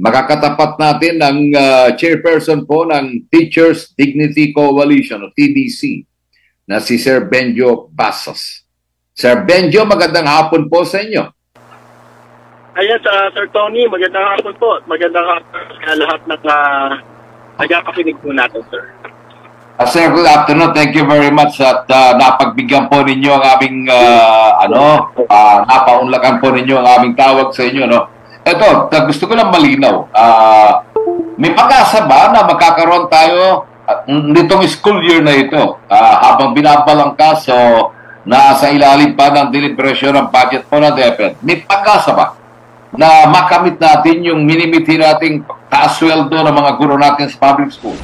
Makakatapat natin ang chairperson po ng Teachers Dignity Coalition o TDC na si Sir Benjo Basas. Sir Benjo, magandang hapon po sa inyo. Ayan, Sir Tony, magandang hapon po. Magandang hapon sa lahat ng nagpapakinig po natin, sir. Sir, good afternoon. Thank you very much at napagbigyan po ninyo ang aming napaunlakan po ninyo ang aming tawag sa inyo, no? Ito, gusto ko lang malinaw. May pag-asa ba na magkakaroon tayo nitong school year na ito habang binabalangkas o nasa ilalim pa ng deliberasyon ng budget po ng DepEd? May pag-asa ba na makamit natin yung minimiti nating taas sweldo ng mga guro natin sa public schools?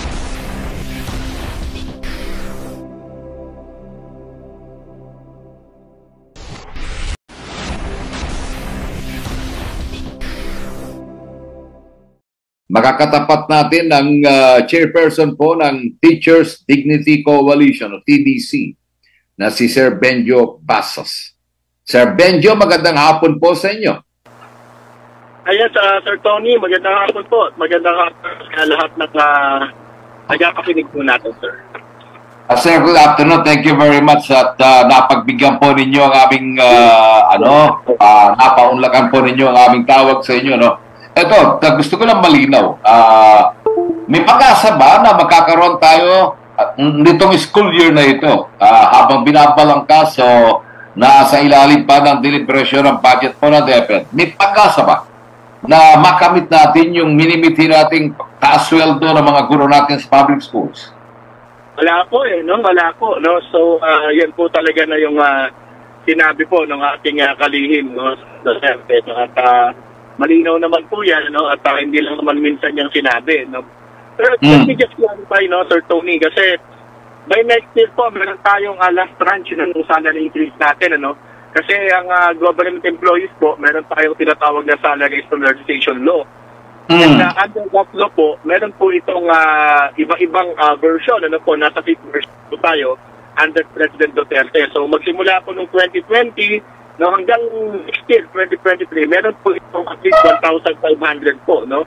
Makakatapat natin ang chairperson po ng Teachers Dignity Coalition o TDC na si Sir Benjo Basas. Sir Benjo, magandang hapon po sa inyo. Ayan, Sir Tony, magandang hapon po. Magandang hapon sa lahat ng nagpapakinig po natin, sir. Sir, good afternoon. Thank you very much at napagbigyan po ninyo ang aming napaunlakan po ninyo ang aming tawag sa inyo, no? Ito, gusto ko lang malinaw. May pag-asa ba na magkakaroon tayo nitong school year na ito habang binabalangkas o nasa ilalim pa ng deliberasyon ng budget po ng DepEd? May pag-asa ba na makamit natin yung minimiti nating taas sweldo ng mga guro natin sa public schools? Wala po no? Wala po, no? So, yan po talaga na yung sinabi po ng ating kalihim, no? Duterte, no? At malinaw naman po yan, no? At hindi lang naman minsan yung sinabi, no? Pero let me just clarify, no, Sir Tony, kasi by next year po, meron tayong last tranche ng salary increase natin, ano? Kasi ang government employees po, meron tayong tinatawag na salary standardization law. And under that law po, meron po itong iba-ibang version, ano po, nasa 5th version po tayo under President Duterte. So magsimula po noong 2020, no, hanggang next year, 2023, meron po itong at least 1,500 po, no?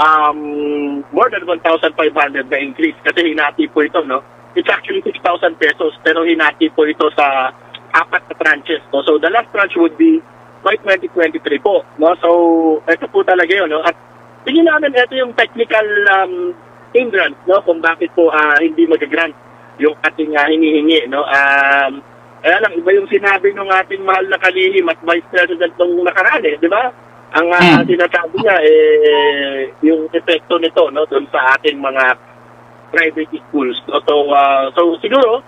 More than 1,500 na increase kasi hinati po ito, no? It's actually 6,000 pesos pero hinati po ito sa 4 na tranches, no? So the last tranche would be by 2023 po, no? So ito po talaga yun, no? At tingin namin ito yung technical hindrance, no? Kung bakit po hindi mag-grant yung ating hinihingi, no? Kaya lang, iba yung sinabi ng ating mahal na kalihim at Vice President nung nakaraan, di ba? Ang sinasabi niya, yung epekto nito, no, doon sa ating mga private schools. No? So siguro,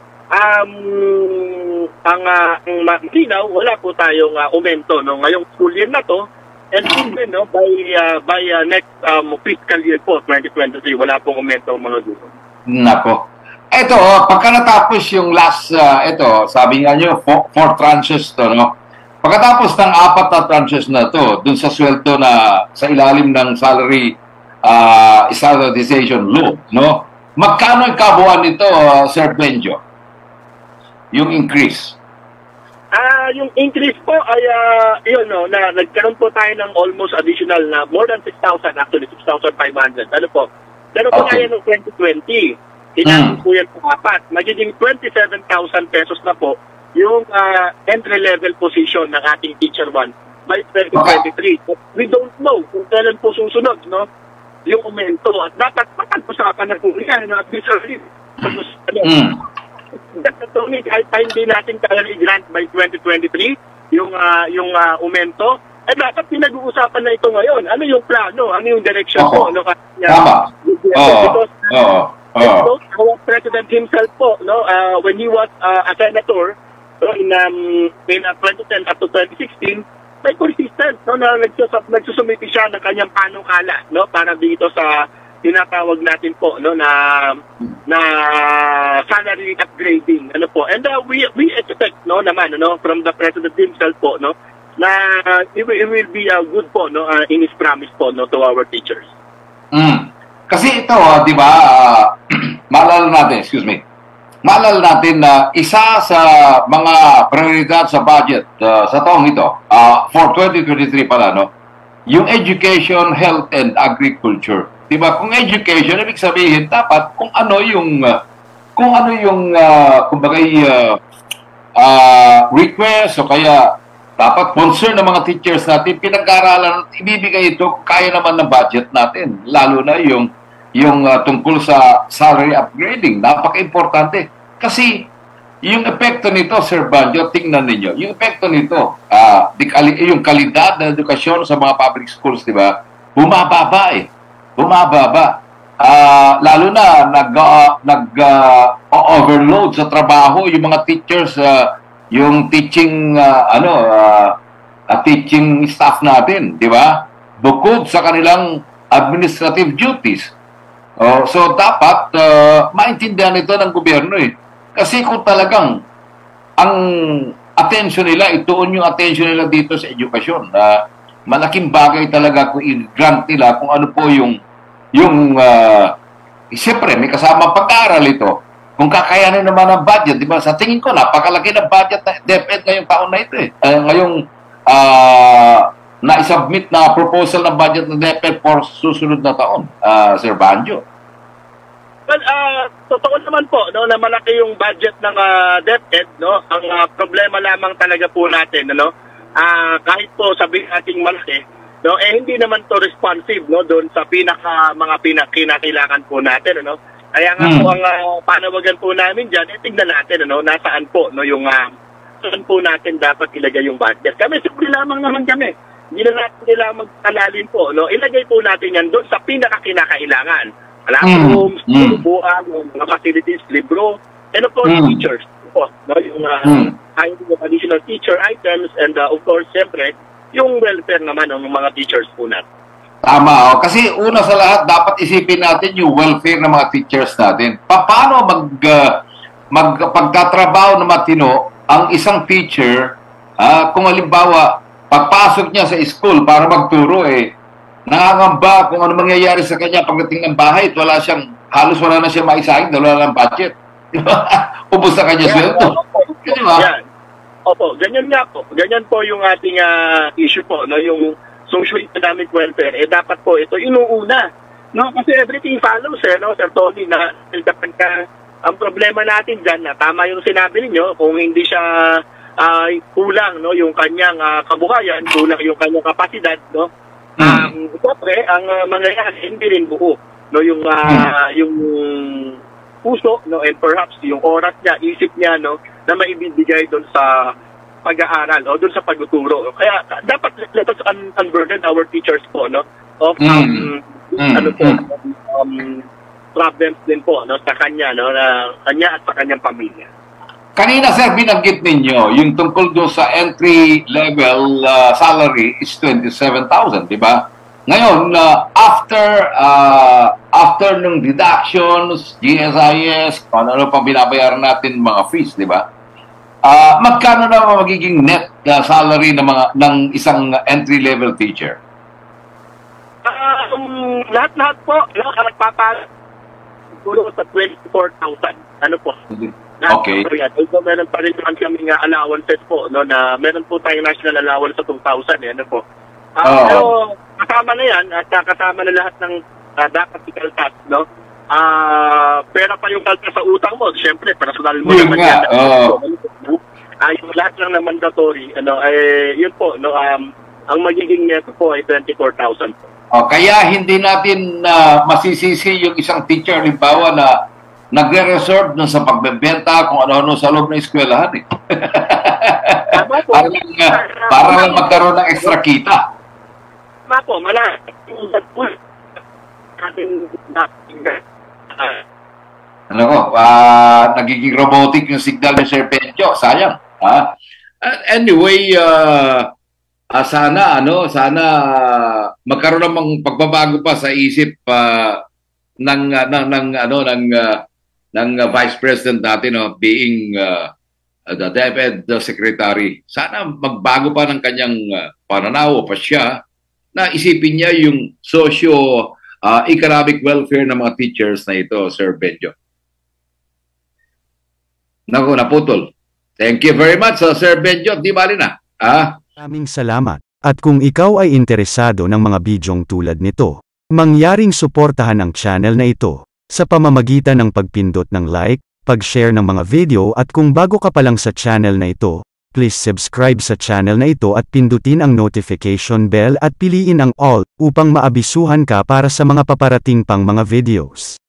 ang malinaw, wala po tayong aumento, no? Ngayong school year na to, and even, no, by next fiscal year po, 2023, wala pong aumento mga dito. Nako. Ito, pagka natapos yung last, sabi nga nyo, 4 tranches to, no? Pagkatapos ng 4 na tranches na to, dun sa sweldo na sa ilalim ng salary standardization law, no? Magkano yung kabuuan nito, Sir Benjo? Yung increase? Yung increase po ay, yun, no, na nagkaroon po tayo ng almost additional na more than 6,000, actually 6,500. Ano po? Pero po kaya noong 2020, hinati po yan po 4. Magiging 27,000 pesos na po yung entry-level position ng ating Teacher 1 by 2023. We don't know kung kailan po susunod, no? Yung aumento. At dapat pag-usapan na po yan, no? At least early. Kahit hindi natin kaya i-grant by 2023 yung aumento, dapat pinag-uusapan na ito ngayon. Ano yung plano? Ano yung direction po? No? Tama. Our President himself po, no, when he was a senator, so in 2010 up to 2016, may consistent, no, na nagsusumiti siya ng kanyang panukala, no, para dito sa tinatawag natin po, no, na salary upgrading, ano po. And we expect, no, naman, no, from the President himself po, no, na it will be good po, no, in his promise po, no, to our teachers. Kasi ito, di ba, maalala natin na isa sa mga prioridad sa budget sa taong ito, for 2023 pala, no, yung education, health, and agriculture. Diba? Kung education, ibig sabihin, dapat kung ano yung kumbaga, request o kaya dapat concern ng mga teachers natin, pinag-aaralan at ibibigay ito kaya naman ng budget natin. Lalo na yung tungkol sa salary upgrading. Napaka-importante. Kasi yung epekto nito, Sir Benjo, tingnan ninyo, yung epekto nito, yung kalidad ng edukasyon sa mga public schools, di ba? Bumababa eh. Bumababa. Lalo na nag-overload sa trabaho yung mga teachers, yung teaching teaching staff natin, di ba? Bukod sa kanilang administrative duties. So dapat maintindihan ito ng gobyerno eh. Kasi kung talagang ang attention nila, ituon yung attention nila dito sa edukasyon, malaking bagay talaga kung i-grant nila kung ano po siyempre may kasama pag-aaral ito. Kung kakayanin naman ang budget, di ba? Sa tingin ko, napakalaki ng budget na DepEd ngayong taon na ito eh. Ngayong na-submit na proposal ng budget ng DepEd for susunod na taon, Sir Benjo. Well, totoo naman po, no, na malaki yung budget ng DepEd, no? Ang problema lamang talaga po natin, no? Kahit po sabihin nating malaki, no, hindi naman to responsive, no, doon sa mga kinakailangan po natin, no? Kaya nga po ang panawagan po namin dyan, tingnan natin, no, nasaan po, no, saan po natin dapat ilagay yung budget. Kami, simple lamang naman kami. Hindi na natin kailangan mag-alalin po, no? Ilagay po natin yan doon sa kinakailangan. Classrooms, buuan, mga facilities, libro, and of course, teachers. Po, no? Yung additional teacher items, and of course, siyempre, yung welfare naman ng mga teachers po natin. Tama, kasi una sa lahat, dapat isipin natin yung welfare ng mga teachers natin. Paano pagtatrabaho na matino ang isang teacher, kung halimbawa, pagpasok niya sa school para magturo, nangangamba kung ano mangyayari sa kanya pagdating ng bahay at halos wala na siya maisahin dahil wala ng budget. Ubus na kanya sweldo. Opo, ganyan nga po. Ganyan po yung ating issue po, no? Yung socio-economic welfare, dapat po ito inuuna. No? Kasi everything follows, no? Sir Tony, ang problema natin dyan, tama yung sinabi ninyo, kung hindi siya kulang, no? Yung kanyang kabuhayan, kulang yung kanyang kapasidad, no? Siyempre, ang mangyayari, hindi rin buo. No? Yung puso, no? And perhaps yung oras niya, isip niya, no? Na maibibigay doon sa pag-aaral o doon sa pagtuturo. Kaya dapat let us unburden our teachers po, no, of problems din po, no, sa kanya, no, na kanya at sa kanyang pamilya. Kanina, sir, binanggit ninyo yung tungkol doon sa entry level salary is 27,000, di ba? Ngayon, after ng deductions, GSIS, ano pang binabayaran natin mga fees, di ba? Magkano na magiging net salary ng isang entry-level teacher? Lahat-lahat po, nagpapatulo sa 24,000. Ano po? Okay. Although meron pa rin naman kaming allowances po, no, na meron po tayong national allowance sa 2,000, ano po. Pero kasama na yan, at kasama na lahat ng dapat ikaltas, no? Pera pa yung kalta sa utang mo, siyempre, personal mo naman yan. Yung lahat lang na mandatory, yun po, no, ang magiging neto po ay 24,000 po. Kaya hindi natin masisisi yung isang teacher, halimbawa, na nagre-reserve na sa pagbebenta kung ano-ano sa loob ng eskwelahan. Para lang magkaroon ng extra kita. Tama po, nagiging robotic yung signal ni Sir Benjo. Sayang. Anyway, sana magkaroon namang pagbabago pa sa isip ng Vice President natin, being the DepEd Secretary. Sana magbago pa ng kanyang pananaw pa siya na isipin niya yung socio-economic welfare ng mga teachers na ito, Sir Benjo. Naku, naputol. Thank you very much, Sir Benjo. Di bali na. Maraming salamat. At kung ikaw ay interesado ng mga bidyong tulad nito, mangyaring suportahan ang channel na ito sa pamamagitan ng pagpindot ng like, pag-share ng mga video at kung bago ka pa lang sa channel na ito, please subscribe sa channel na ito at pindutin ang notification bell at piliin ang all upang maabisuhan ka para sa mga paparating pang mga videos.